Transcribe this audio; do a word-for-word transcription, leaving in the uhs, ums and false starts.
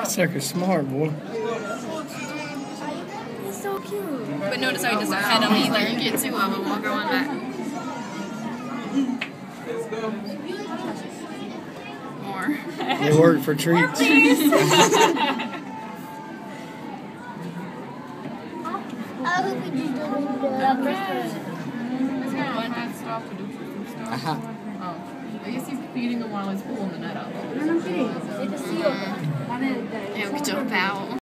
Sucker's smart, boy. He's so cute. But notice how he doesn't pet him either. You get two of them while going back. More. They work for treats. Aha. Oh. I guess he's feeding him while he's pulling the net out. Yeah, we could jump out.